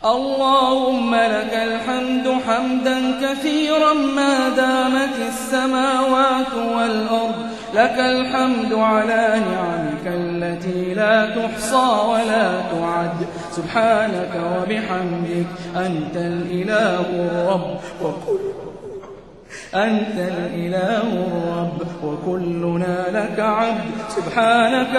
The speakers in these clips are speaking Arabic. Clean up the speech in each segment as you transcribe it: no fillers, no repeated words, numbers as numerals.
اللهم لك الحمد حمدا كثيرا ما دامت السماوات والأرض، لك الحمد على نعمك التي لا تحصى ولا تعد. سبحانك وبحمدك أنت الإله الرب وكلنا لك عبد. سبحانك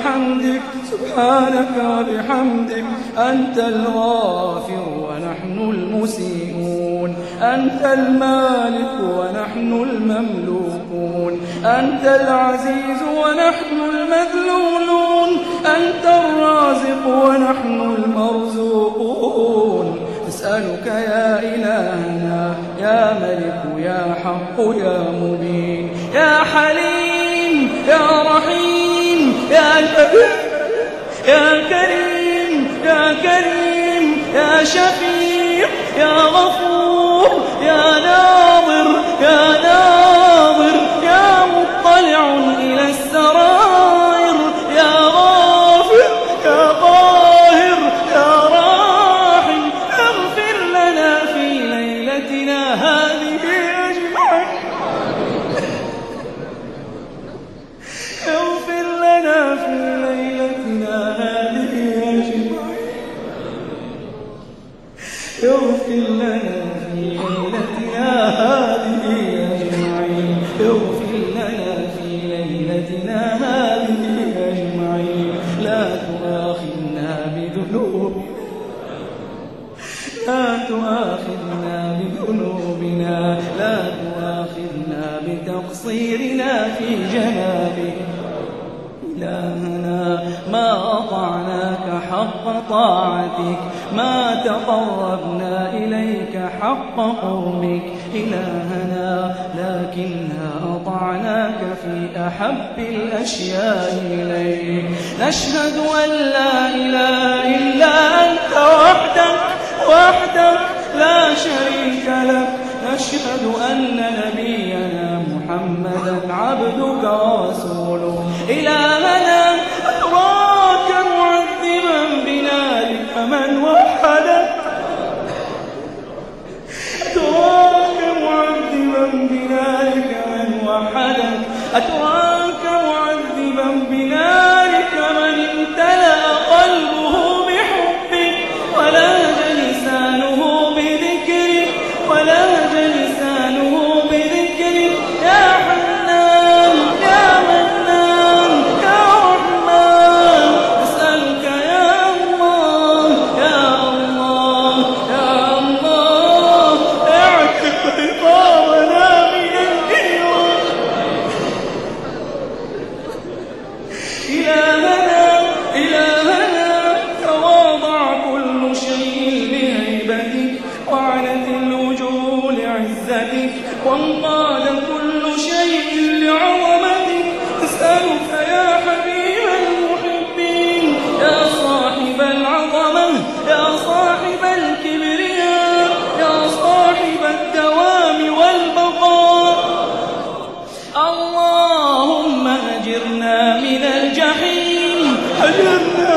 وبحمدك أنت الغافر ونحن المسيئون، أنت المالك ونحن المملوكون، أنت العزيز ونحن المذلولون، أنت الرازق ونحن المرزوقون. نسألك يا إلهنا يا ملك يا حق يا مبين يا حليم يا رحيم يا كريم يا شفيع يا غفور يا ناظر يا مطلع إلى السرائر يا غافر يا قاهر يا راحم، اغفر لنا في ليلتنا هذه أجمعين، اغفر لنا في ليلتنا هذه أجمعين، اغفر لنا في ليلتنا هذه أجمعين، اغفر لنا في ليلتنا هذه أجمعين. لا تؤاخذنا بذنوبنا، لا تؤاخذنا بتقصيرنا في جنابك. إلهنا ما أطعناك حق طاعتك، ما تقربنا إليك حق قربك إلهنا، لكننا أطعناك في أحب الأشياء إليك. نشهد أن لا إله إلا أنت وحدك لا شريك لك، نشهد أن نبينا محمدا عبدك ورسولك. إلهنا أراك معذبا بنارك من وحدك، أتراك معذبا بنارك من وحدك، أتراك معذبا بنارك من امتلأ قلبه بحبك ولاج لسانه بذكرك يا حنان يا منان يا رحمن. نسألك يا الله اعتق رقابنا من النيران. إلهنا تواضع كل شيء لهيبتك، وعنت الوجوه لعزتك، وانقاد كل شيء لعظمتك. نسألك يا حبيب المحبين يا صاحب العظمة يا صاحب الكبرياء يا صاحب الدوام والبقاء، اللهم أجرنا من الجحيم، أجرنا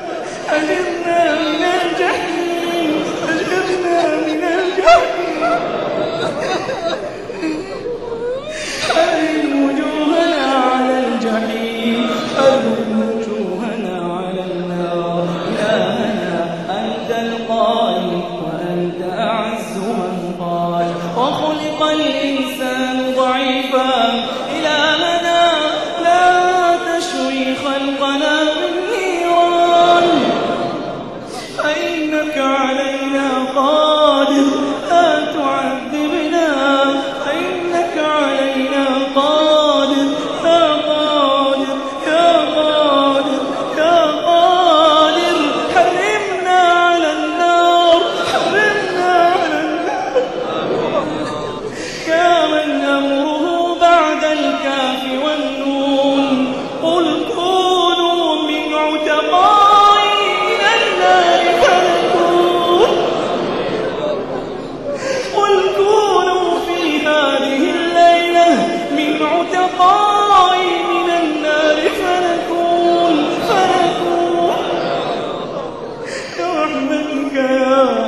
من الجحيم، أجرنا من الجحيم. حرم وجوهنا على الجحيم، حرم وجوهنا على النار. إلهنا أنت القائل وأنت أعز من قال، وخلق الإنسان ضعيفا. إلهنا لا تشوي خلقنا بالنيران، فإنك علينا قادر، لا تعذبنا، فإنك علينا قادر يا قادر يا قادر يا قادر. حرمنا على النار، حرمنا على النار يا من أمره بعد الكاف والنون. قل كونوا من عتقاء من النار فنكون، قل كونوا في هذه الليلة من عتقاء من النار فنكون برحمتك يا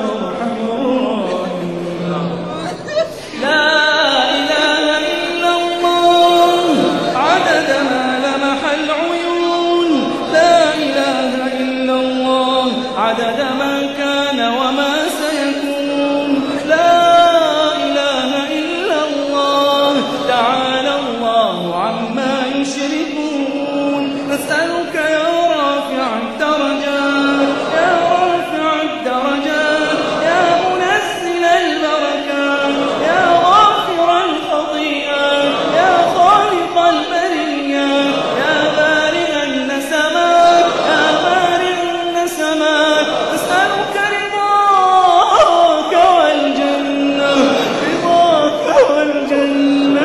بعد ما كان وما سيكون. لا إله إلا الله تعالى الله عما يشركون. نسألك يا رافع الدرجات يا رافع الدرجات يا منزل البركات يا غافر الخطيئات يا خالق البريات يا بارئ النسمات يا بارئ النسمات. نسألك رضاك والجنة رضاك والجنة.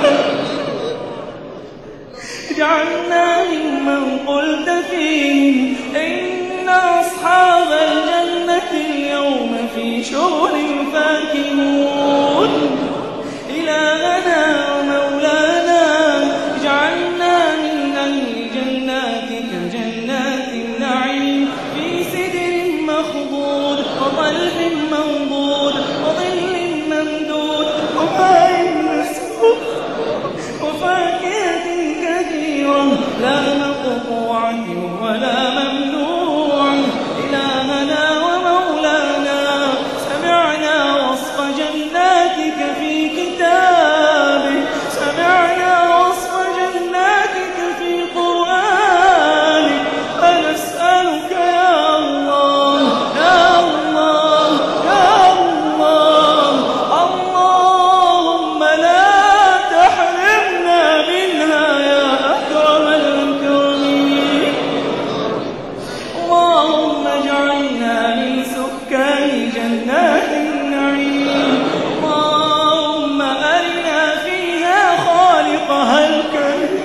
اجعلنا ممن قلت فيهم إن أصحاب الجنة اليوم في شغل فاكهون. إلهنا ومولانا اجعلنا من أهل جناتك جنات النعيم في سدر مخضود وطلح منضود وظل ممدود وماء مسكوب وفاكهة كثيرة لا مقطوعة ولا ممنوعة. إلهنا ومولانا سمعنا وصف جناتك في كتابك سمعنا وصف جناتك في قرآنك فنسألك يا الله يا الله يا الله اللهم لا تحرمنا منها يا أكرم الأكرمين. اللهم اجعلنا من سكان جنات النعيم. اللهم أرنا فيها خالقها الكريم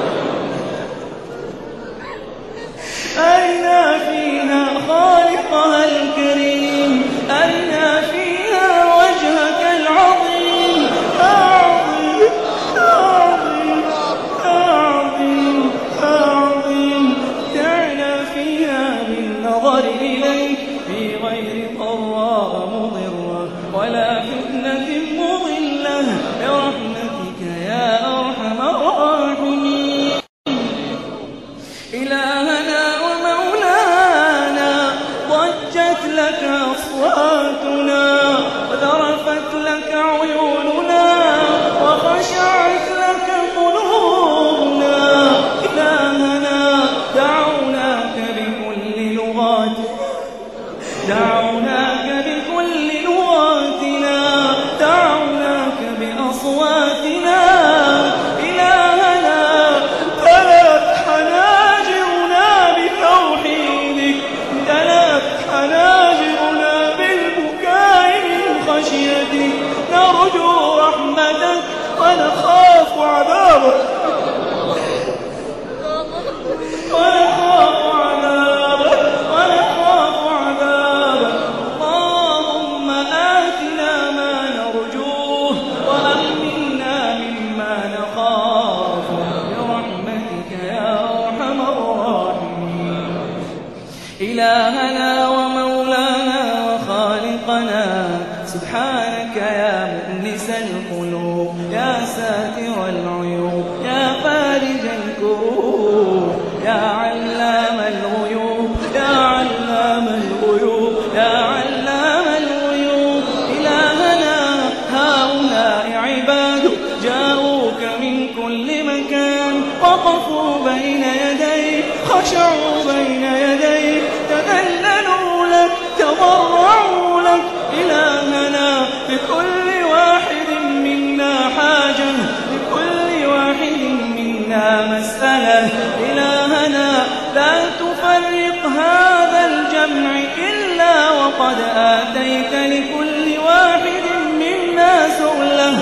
أرنا فيها خالقها الكريم أرنا فيها وجهك العظيم يا عظيم يا عظيم يا عظيم يا عظيم. تعنا فيها بالنظر إليك في غير ضراء مضرة ولا فتنة مضلة برحمتك يا أرحم الراحمين. إلهنا ومولانا ضجت لك أصواتنا وذرفت لك عيوننا وخشعت لك قلوبنا. إلهنا دعوناك بكل لغاتنا دعوناك بأصواتنا. إلهنا امتلأت حناجرنا بتوحيدك امتلأت حناجرنا بالبكاء من خشيتك. نرجو رحمتك ونخاف عذابك اللهم آتنا ما نرجوه وأمنا مما نخاف برحمتك يا أرحم الراحمين. إلهنا ومولانا وخالقنا سبحانك يا مؤنس القلوب يا ساتر العيوب يا فارج الكروب يا علام الغيوب يا علام الغيوب يا علام الغيوب. إلهنا هؤلاء عبادك جاءوك من كل مكان وقفوا بين يديك خشعوا بين يديك تذللوا لك تضرعوا لك. إلهنا بكل واحد منا حاجة لكل واحد منا مسألة. إلهنا لا تفرق هذا الجمع إلا وقد آتيت لكل واحد منا سؤله.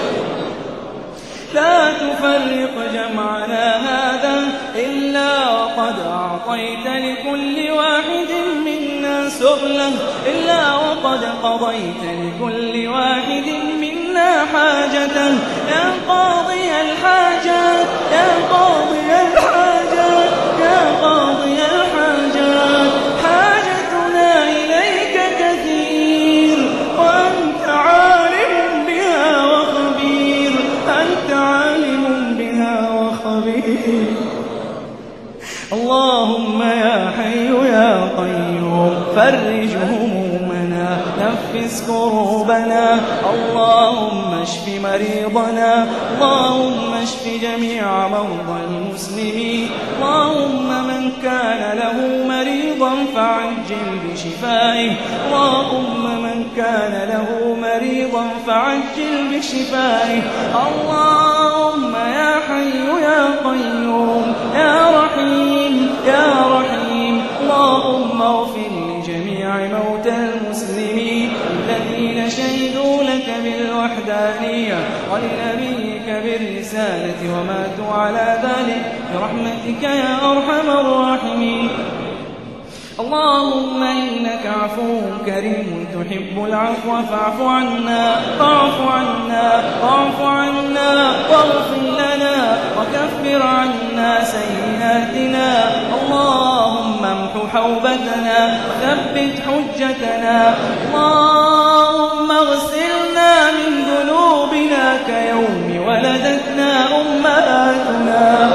لا تفرق جمعنا هذا إلا وقد أعطيت لكل واحد منا سؤله إلا وقد قضيت لكل واحد منا حاجته. يا قاضي الحاجات يا قاضي الحاجات يا قاضي الحاجات حاجتنا إليك كثير وأنت عالم بها وخبير أنت عالم بها وخبير. اللهم يا حي يا قيوم فرج همومنا نفس كروبنا اللهم اشف مريضنا اللهم اشف جميع مرضى المسلمين اللهم من كان له مريضا فعجل بشفائه اللهم من كان له مريضا فعجل بشفائه اللهم يا حي يا قيوم يا رحيم يا رحيم اللهم اغفر لجميع موتى المسلمين الذين شهدوا لك بالوحدانية ولنبيك بالرسالة وماتوا على ذلك برحمتك يا أرحم الراحمين اللهم إنك عفو كريم تحب العفو فاعف عنا فاعف عنا فاعف عنا واغفر لنا وكفر عنا سيئاتنا اللهم امح حوبتنا وثبت حجتنا اللهم اغسلنا من ذنوبنا كيوم ولدتنا أمهاتنا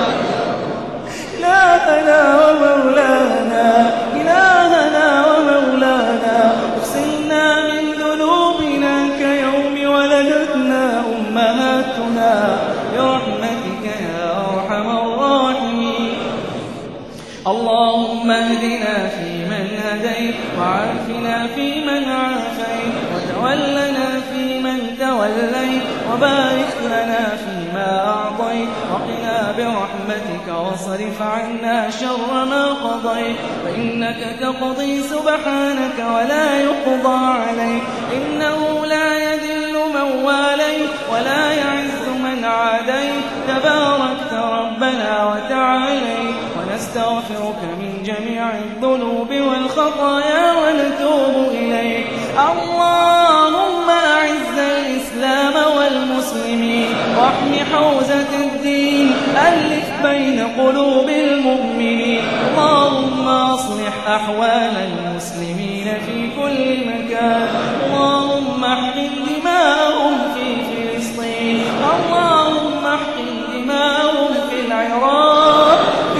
إلهنا ومولانا إلهنا ومولانا اغسلنا من ذنوبنا كيوم ولدتنا أمهاتنا برحمتك يا أرحم الراحمين اللهم اهدنا فيمن هديت وعافنا فيمن عافيت وتولنا فيمن توليت وبارك لنا فيما أعطيت وقنا برحمتك واصرف عنا شر ما قضيت فإنك تقضي سبحانك ولا يقضى عليك إنه لا يذل من واليت ولا يعز من عاديت تباركت ربنا وتعاليت ونستغفرك من جميع الذنوب والخطايا ونتوب إليك اللهم أعز الإسلام والمسلمين واحم حوزة الدين ألف بين قلوب المؤمنين اللهم أصلح أحوال المسلمين في كل مكان اللهم احقن دماءهم في فلسطين اللهم احقن دماءهم في العراق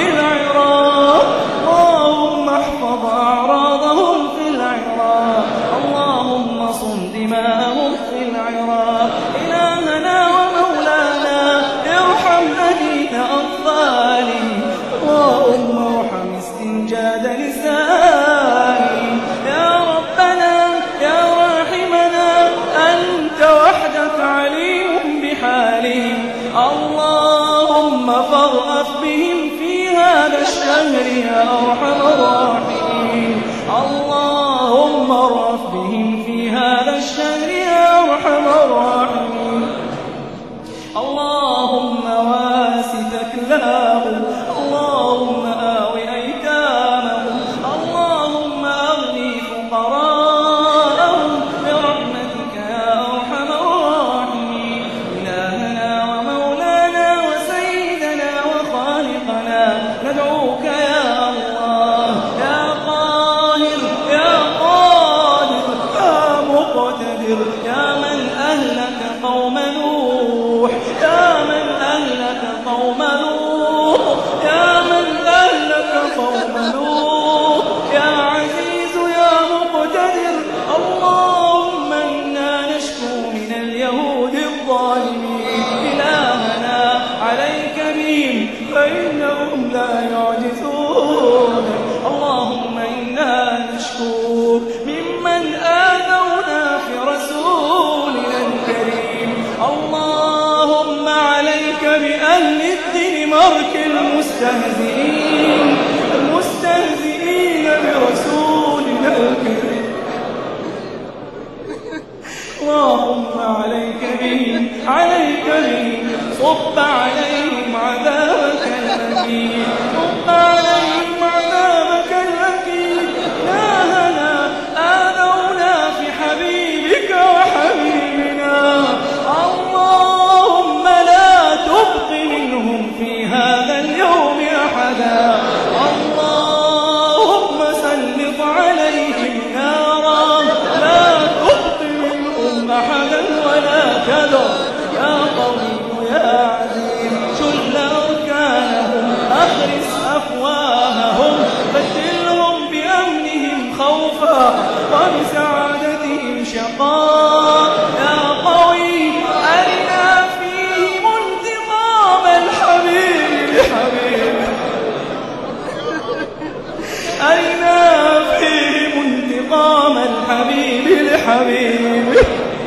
اللهم احفظ أعراضهم في العراق اللهم صن دماءهم في العراق إلهنا ومولانا ارحم أهل أطفالهم اللهم ارحم استنجاد نسائهم يا ربنا يا راحمنا أنت وحدك عليم بحالهم اللهم فارأف بهم في هذا الشهر يا أرحم الراحمين اللهم ارأف بهم في هذا الشهر يا أرحم الراحمين اللهم واسع كلاهم اللهم آو أيتامهم اللهم أغني فقراءهم برحمتك يا أرحم الراحمين إلهنا ومولانا وسيدنا وخالقنا ندعوك يا الله يا قاهر يا قادر يا مقتدر يا من أهلك قوم نوح يا من أهلك قوم نوح يا من أهلك قوم نوح يا عزيز يا مقتدر اللهم إنا نشكو من اليهود الظالمين إلهنا عليك بهم فإنهم لا يعجزون اللهم إنا نشكو ممن آذونا في رسولنا الكريم اللهم عليك بأهل الدنمارك المستهزئين برسولنا الكريم اللهم عليك بهم صب عليهم عذابك الأليم صب عليهم عذابك الأليم إلهنا آذونا في حبيبك وحبيبنا اللهم لا تبق منهم في هذا اليوم أحدا اللهم سلط عليهم نارا لا تبق منهم أحدا ولا تذر يا قوي يا عزيز شل أركانهم أخرس أفواههم وبسعادتهم شقاء يا قوي أرنا فيهم انتقام الحبيب لحبيبه أرنا فيهم انتقام الحبيب لحبيبه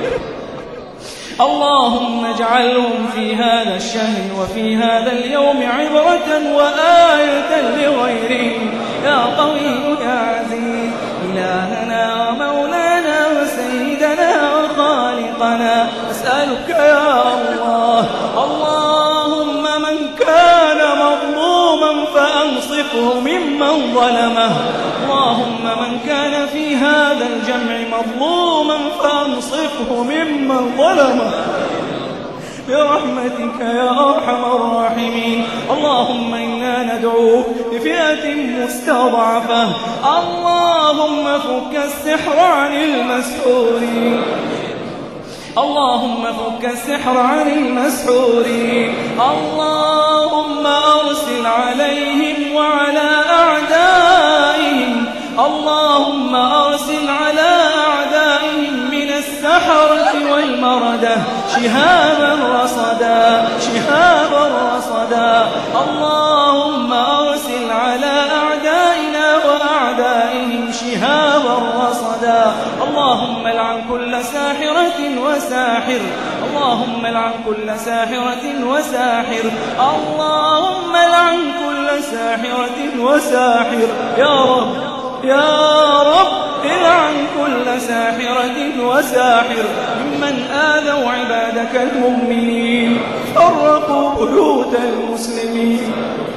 اللهم اجعلهم في هذا الشهر وفي هذا اليوم عبرة وآية لغيرهم يا قوي يا عزيز إلهنا ومولانا وسيدنا وخالقنا أسألك يا الله اللهم من كان مظلوما فأنصفه ممن ظلمه اللهم من كان في هذا الجمع مظلوما فأنصفه ممن ظلمه برحمتك يا أرحم الراحمين اللهم إنا ندعوك بفئة مستضعفة اللهم فك السحر عن المسحورين اللهم فك السحر عن المسحورين اللهم أرسل عليهم وعلى أعدائهم اللهم أرسل على أعدائهم من السحرة والمردة شهابا رصدا اللهم أرسل على أعدائنا وأعدائهم شهابا رصدا اللهم لعن كل ساحرة وساحر اللهم لعن كل ساحرة وساحر اللهم لعن كل ساحرة وساحر يا رب العن كل ساحرة وساحر ممن آذوا عبادك المؤمنين فرقوا بيوت المسلمين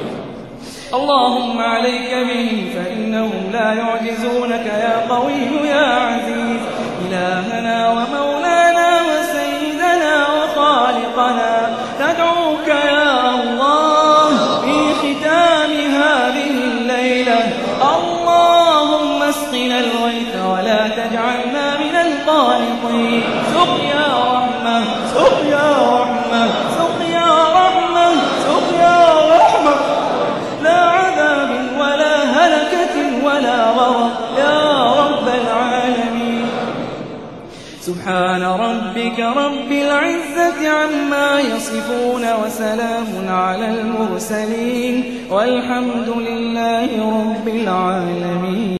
اللهم عليك بهم فإنهم لا يعجزونك يا قوي يا عزيز إلهنا ومولانا وسيدنا وخالقنا ندعوك يا الله في ختام هذه الليلة اللهم اسقنا الغيث ولا تجعلنا من القانطين سقيا رحمة سقيا رحمة سقيا رحمة سقيا رحمة لا عذاب ولا هلكة ولا غرق يا رب العالمين سبحان ربك رب العزة عما يصفون وسلام على المرسلين والحمد لله رب العالمين.